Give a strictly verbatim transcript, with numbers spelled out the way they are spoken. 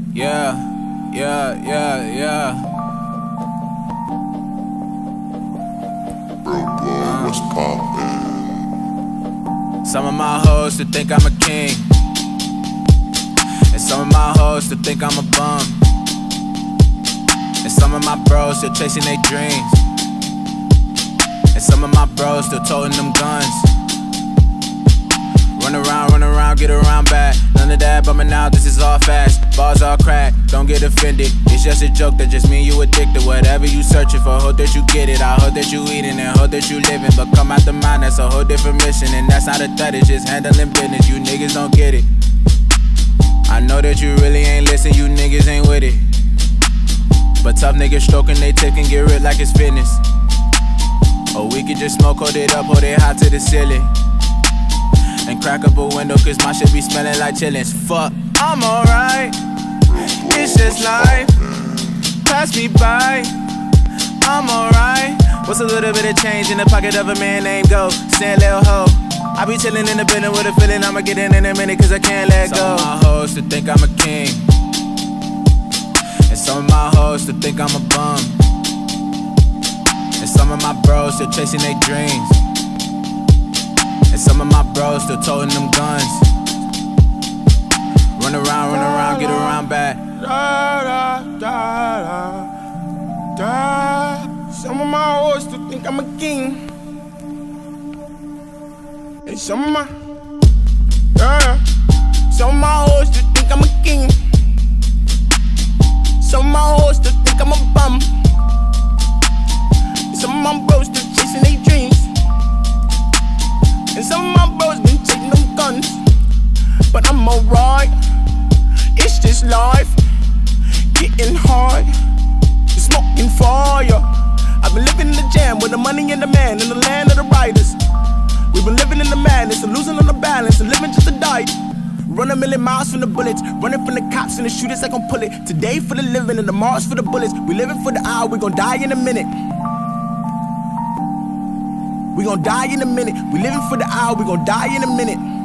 Yeah, yeah, yeah, yeah. Bro, boy, what's poppin'? Some of my hoes still think I'm a king, and some of my hoes still think I'm a bum, and some of my bros still chasing their dreams, and some of my bros still toting them guns. Run around, run around, get around back. None of that, but me now, this is all fast. Bars all crack, don't get offended. It's just a joke that just mean you addicted. Whatever you searching for, hope that you get it. I hope that you eating and hope that you living. But come out the mind, that's a whole different mission. And that's not a threat, it's just handling business. You niggas don't get it. I know that you really ain't listen, you niggas ain't with it. But tough niggas stroking they tick and get ripped like it's fitness. Or we could just smoke, hold it up, hold it hot to the ceiling, and crack up a window, cause my shit be smelling like chillins. Fuck, I'm alright, it's just life, pass me by, I'm alright. What's a little bit of change in the pocket of a man named Go? Stand lil' ho, I be chillin' in the building with a feeling I'ma get in in a minute, cause I can't let go. Some of my hoes still think I'm a king, and some of my hoes still think I'm a bum, and some of my bros still chasing their dreams, and some of my bros still toting them guns. Run around, run around, get around back. Da, da, da, da, da. Some of my hoes still think I'm a king, and some of my, yeah, some of my hoes still think I'm a king. Some of my hoes still think I'm a bum. Some of my bros still chasing their dreams, and some of my bros been taking them guns. But I'm alright, it's just life, getting hard, smoking fire. I've been living in the jam with the money and the man in the land of the riders. We've been living in the madness and losing on the balance and living just to die. Run a million miles from the bullets, running from the cops and the shooters that gon' pull it. Today for the living and tomorrow's for the bullets. We living for the hour, we gon' die in a minute. We gon' die in a minute. We living for the hour, we gon' die in a minute.